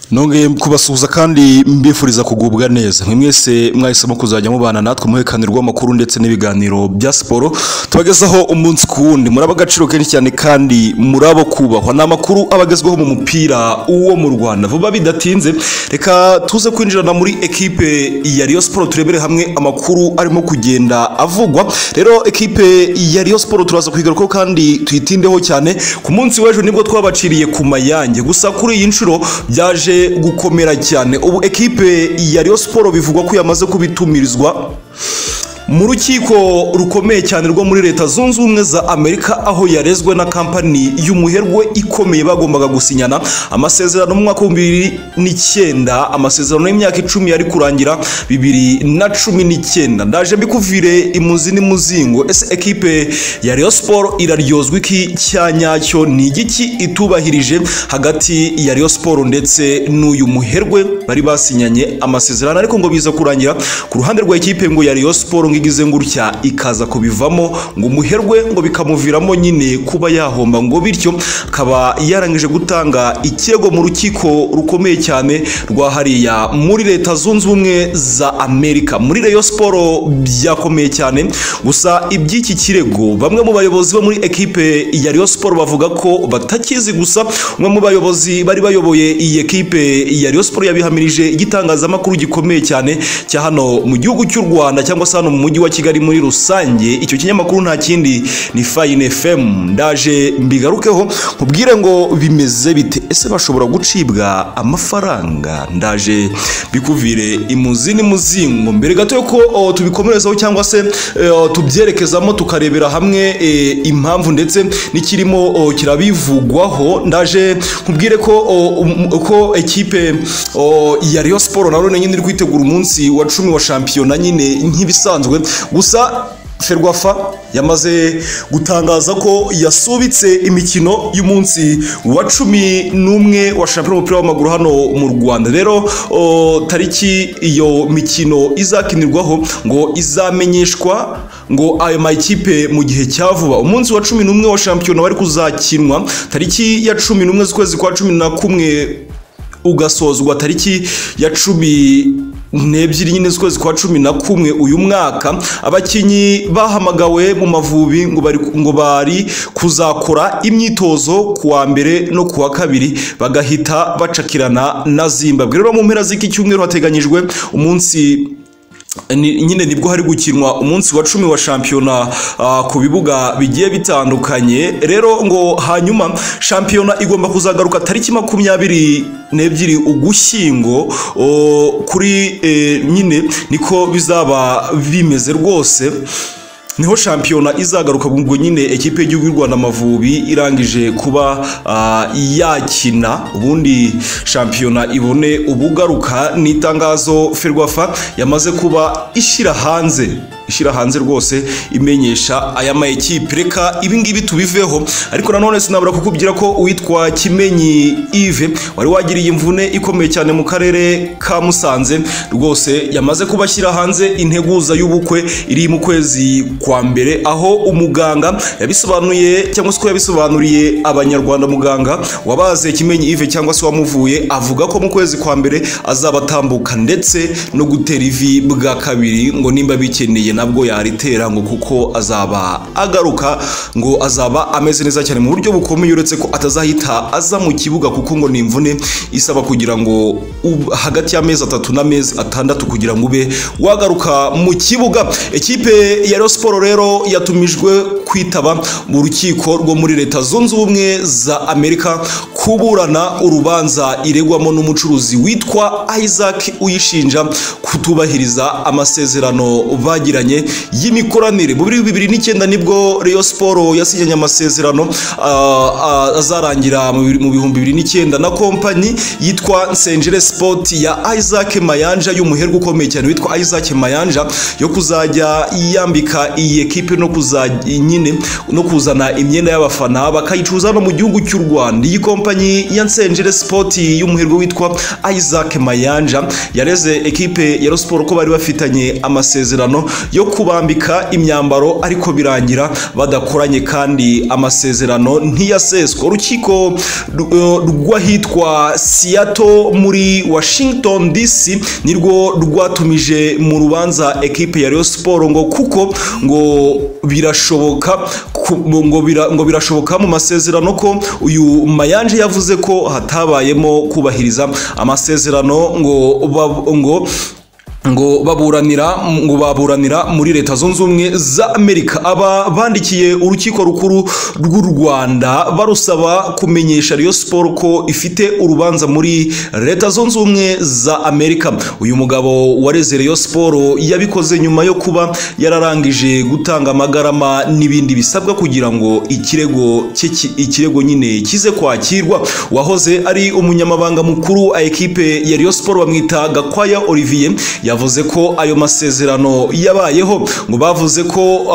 Nongeye kubasuhuza kandi mbifuriza kugubwa neza. Mwe mwese mwahisemo kuzajya mubana natwe muhekanirwa amakuru ndetse n'ibiganiro bya siporo tubagezaho umunsi ku wundi. Muraba agaciro kenshi cyane kandi murabo kubahwa. Ni amakuru abagezweho mu mupira uwo mu Rwanda. Vuba bidatinze reka tuze kwinjirana muri ekipe ya Rayon Sport turebere hamwe amakuru arimo kugenda avugwa. Rero ekipe ya Rayon Sport turaza kwigaruka kandi tuyitindeho cyane. Ku munsi w'ejo nibwo twabaciriye ku Mayange, gusa kuri iyi nshuro byaje gukomera cyane. Ubu ekipe ya Rayon Sport bivugwa ko yamaze kubitumirizwa mu rukiko rukomeye cyane rwo muri Leta Zunze Ubumwe za Amerika, aho yarezwe na kampani y'umuherwe ikomeye bagombaga gusinyana amasezerano mu mwaka wa 2009, amasezerano y'imyaka 10 yari kurangira 2019. Ndaje mbikuvire imuzi n'umuzingo. Ese ekipe ya Rayon Sport iraryozwa iki cyanyacyo? Ni igiki itubahirije hagati ya Rayon Sport ndetse n'uyu muherwe bari basinyanye amasezerano, ariko ngo biza kurangira ku ruhande rwa ekipe ngo ya Rayon Sport igize ngurutya ikaza kubivamo, ngo umuherwe ngo bikamuviramo nyine kuba yahomba, ngo bityo akaba yarangije gutanga ikirego mu rukiko rukomeye cyane rwa hariya muri Leta Zunze Ubumwe za Amerika. Muri Rayon Sport byakomeye cyane, gusa iby'iki kirego bamwe mu bayobozi bo muri ekipe ya Rayon Sport bavuga ko batakizi. Gusa umwe mu bayobozi bari bayoboye iyi ekipe ya Rayon Sport yabihamirije igitangazamakuru gikomeye cyane cya hano mu gihugu cy'u Rwanda, cyangwa se hano mu mujyi wa Kigali muri rusange. Icyo kinyamakuru nta kindi ni Fine FM. Ndaje mbigarukeho nkubwire ngo bimeze bite, ese bashobora gucibwa amafaranga? Ndaje bikuvire imuzi n'umuzingo. Mbere gato yuko tubikomerezaho cyangwa se tubyerekezamo tukarebera hamwe impamvu ndetse n'ikirimo kirabivugwaho, ndaje nkubwire ko ekipe ya Rayon Sport narone nyine iri kwitegura umunsi wa 10 wa shampiyona nyine nk'ibisanzwe. Gusa Ferwafa yamaze gutangaza ko yasubitse imikino y'umunsi wa 11 wa shampiyona y'umupira w'amaguru hano mu Rwanda. Rero tariki iyo mikino izakinirwaho ngo izamenyeshwa ngo ayo makipe mu gihe cyavuba. Umunsi wa 11 wa shampiyona wari kuzakinwa tariki ya 11 z'ukwezi kwa 11 ugasozwa tariki ya 12 nyine z'ukwezi kwa 11 uyu mwaka. Abakinyi bahamagawe mu Mavubi ngo bari kuzakora imyitozo kuwa mbere no kuwa kabiri bagahita bacakirana na Zimbabwe. Rero mu mpera z'iki cyumweru hateganyijwe umunsi nyine nibwo hari gukinwa umunsi wa 10 wa shampiyona ku bibuga bigiye bitandukanye. Rero ngo hanyuma shampiyona igomba kuzagaruka tariki 22 Ugushyingo kuri nyine niko bizaba bimeze rwose, niho shampiyona izagaruka. Ubwo nyine ekipe y'igihugu y'u Rwanda Amavubi irangije kuba yakina, ubundi shampiyona ibone ubugaruka. Ni itangazo Ferwafa yamaze kuba ishyira hanze rwose imenyesha aya ma ekipe. Reka ibingibi tubiveho, ariko nanone sinabura kukubwira ko uwitwa Kimenyi Yves wari wagiriye imvune ikomeye cyane mu karere ka Musanze rwose yamaze kubashyira hanze integuza y'ubukwe iri mu kwezi kwa mbere, aho umuganga yabisobanuye cyangwa se ko yabisobanuriye abanyarwanda. Muganga wabaze Kimenyi Yves cyangwa se wamuvuye avuga ko mu kwezi kwa mbere azabatambuka ndetse no gutera ivi bwa kabiri, ngo nimba bikeneye nabwo yaritera, ngo kuko azaba agaruka, ngo azaba ameze neza cyane mu buryo bukomeye, uretse ko atazahita aza mu kibuga kuko ngo ni imvune isaba kugira ngo hagati y'amezi 3 n'amezi 6 kugira ngo ube wagaruka mu kibuga. Ekipe ya Rayon Sport rero yatumijwe kwitaba mu rukiko rwo muri Leta Zunze Ubumwe za Amerika kuburana urubanza iregwamo n'umucuruzi witwa Isaac uyishinja kutubahiriza amasezerano bagiranye y'imikoranire. Mu 2009 nibwo Rayon Sport yasinyanye amasezerano azarangira mu 2009 na kompanyi yitwa Nsengere Sport ya Isaac Mayanja y'umuherwe ukomeye cyane witwa Isaac Mayanja, yo kuzajya yambika iyi ekipe no kuzana imyenda y'abafana bakayicuruza no mu gihugu cy'u Rwanda. Iyi kompanyi kompanyi ya Nsengere Sport y'umuherwe witwa Isaac Mayanja yareze ekipe ya Rayon Sport ko bari bafitanye amasezerano yo kubambika imyambaro ariko birangira badakoranye kandi amasezerano ntiyaseswa. Urukiko rw'ahitwa Seattle muri Washington DC nirwo rwatumije mu rubanza ekipe ya Rayon Sport ngo kuko ngo birashoboka mu masezerano ko uyu Mayanje yavuze ko hatabayemo kubahiriza amasezerano ngo baburanira muri Leta Zunze Ubumwe za Amerika. Aba bandikiye urukiko rukuru rw'u Rwanda barusaba kumenyesha Rayon Sport ko ifite urubanza muri Leta Zunze Ubumwe za Amerika. Uyu mugabo wareze Rayon Sport yabikoze nyuma yo kuba yararangije gutanga amagarama n'ibindi bisabwa kugira ngo ikirego nyine kize kwakirwa. Wahoze ari umunyamabanga mukuru a ekipe ya Rayon Sport bamwita Gakwaya Olivier yavuze ko ayo masezerano yabayeho ngo bavuze ko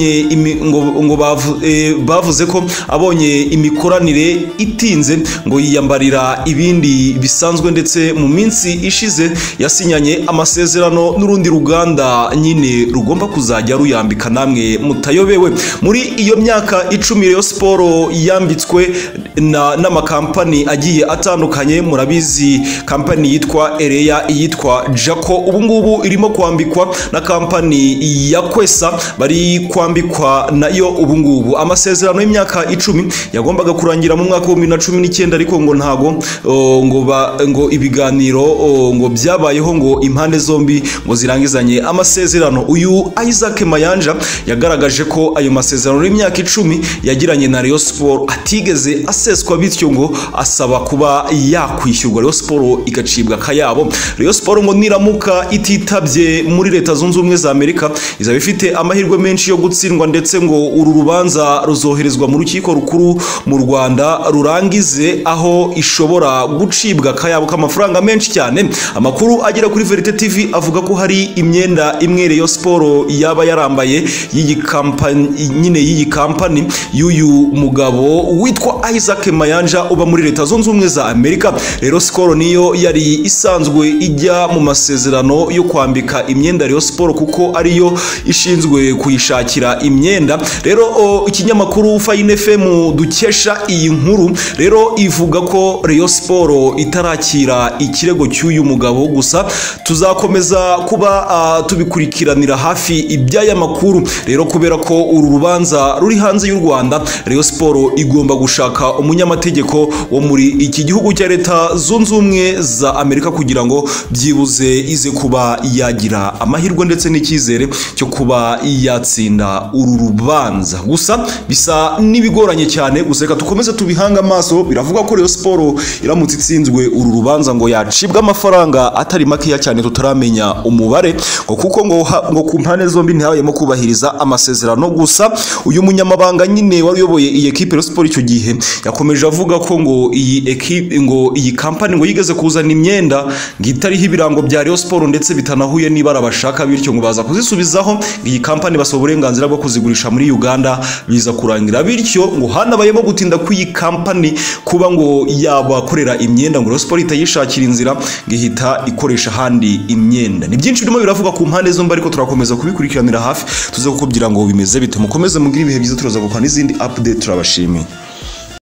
abonye imikoranire itinze ngo yiyambarira ibindi bisanzwe ndetse mu minsi ishize yasinyanye amasezerano n'urundi ruganda nyine rugomba kuzajya ruyambika namwe mutayobewe. Muri iyo myaka 10 Rayon Sport yambitswe n'amakampani agiye atandukanye. Murabizi kampani yitwa Ereya, iyitwa Jaco, ubu irimo kwambikwa na kampani ya Kwesa, bari kwambikwa nayo ubu. Amasezerano y'imyaka 10 yagombaga kurangira mu mwaka wa 2019 ariko ngo ntago ngo ibiganiro ngo byabayeho ngo impande zombi ngo zirangizanye amasezerano. Uyu Isaac Mayanja yagaragaje ko ayo masezerano y'imyaka 10 yagiranye na Rayon Sport atigeze aseswa, bityo ngo asaba kuba yakwishyurwa Rayon Sport igacibwa kayabo. Rayon Sport ngo niramuka ititabye muri Leta Zunze Ubumwe za Amerika izaba ifite amahirwe menshi yo gutsindwa, ndetse ngo uru rubanza ruzoherezwa mu rukiko rukuru mu Rwanda rurangize aho ishobora gucibwa kayabo k'amafaranga menshi cyane. Amakuru agera kuri Verite TV avuga ko hari imyenda imwe Rayon Sport yaba yarambaye y'iyi kampani y'uyu mugabo witwa Isaac Mayanja uba muri Leta Zunze Ubumwe za Amerika. Rayon Sport niyo yari isanzwe ijya mu masezerano yo kwambika imyenda Rayon Sport kuko ariyo ishinzwe kuyishakira imyenda. Rero ikinyamakuru Fine FM dukesha iyi nkuru rero ivuga ko Rayon Sport itarakira ikirego cy'uyu mugabo, gusa tuzakomeza kuba tubikurikiranira hafi iby'aya makuru. Rero kubera ko uru rubanza ruri hanze y'u Rwanda, Rayon Sport igomba gushaka umunyamategeko wo muri iki gihugu cya Leta Zunze Ubumwe za Amerika kugira ngo byibuze ize kuba yagira amahirwe ndetse n'icyizere cyo kuba yatsinda uru rubanza. Gusa bisa n'ibigoranye cyane, gusa reka tukomeze tubihanga amaso. Biravuga ko Rayon Sport iramutse itsinzwe uru rubanza ngo yacibwa amafaranga atari makeya cyane, tutaramenya umubare ngo kuko ngo ku mpande zombi ntihabayemo kubahiriza amasezerano. Gusa uyu munyamabanga nyine wari uyoboye iyi ekipe Rayon Sport icyo gihe yakomeje avuga ko ngo iyi kampani ngo yigeze kuzana imyenda ngo itariho ibirango bya Rayon Sport ndetse bitanahuye n'ibara bashaka, bityo ngo baza kuzisubizaho. Iyi kampani basaba uburenganzira bwo kuzigurisha muri Uganda, biza kurangira bityo ngo hanabayemo gutinda kw'iyi kampani kuba ngo yabakorera imyenda ngo Rayon Sport itayishakira inzira ngo ihita ikoresha handi imyenda. Ni byinshi birimo biravuga ku mpande zombi ariko turakomeza kubikurikiranira hafi tuze kukubwira ngo bimeze bite. Mukomeze mugire ibihe byiza, turaza gukora n'izindi update. Turabashimiye.